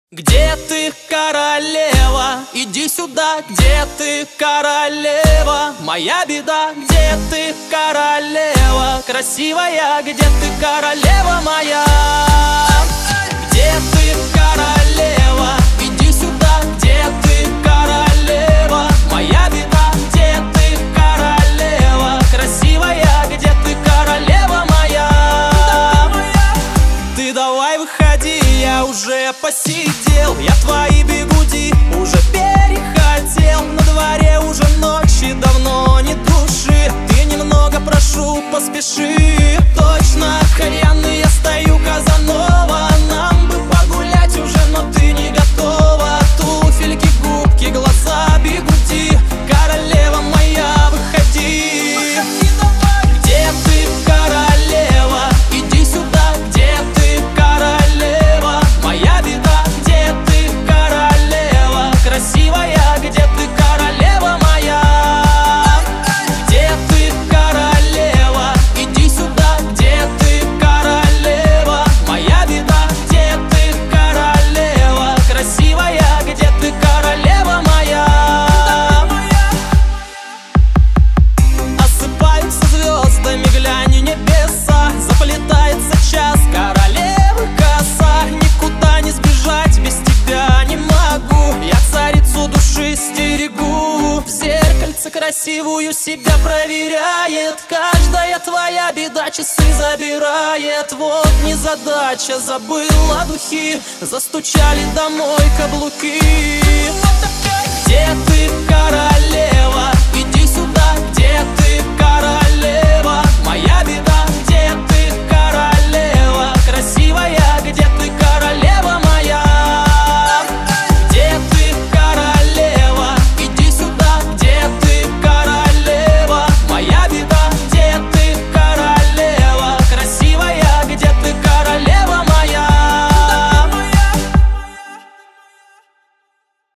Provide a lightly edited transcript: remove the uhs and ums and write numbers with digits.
Где ты, королева? Иди сюда, где ты, королева? Моя беда, где ты, королева? Красивая, где ты, королева моя? Где ты, королева? Иди сюда, где ты, королева? Моя беда, где ты, королева? Красивая, где ты, королева моя? Ты давай выходи, я уже посидел, я твои бигуди уже перехотел. На дворе уже ночи, давно не души. Ты немного, прошу, поспеши. Точно, кальянный, я стою, Казанова. Нам бы погулять уже, но ты не готова. Туфельки, губки, глаза, бигуди. Королева моя, выходи. Где ты, королева? Иди сюда, где ты, королева? Моя беда, где ты, королева? Красивая, где ты, королева моя? Где ты, королева? Иди сюда, где ты, королева? Моя беда, где ты, королева? Красивая, где ты, королева моя? Осыпаются звездами, глянь, небеса. Заплетается час, королевы коса. Никуда не сбежать, без тебя не могу. Я царицу души стерегу. В зеркальце красивую себя проверяет. Каждая твоя беда часы забирает. Вот незадача, забыла духи. Застучали домой каблуки. Где ты, королева? Иди сюда, где ты, королева? Моя беда.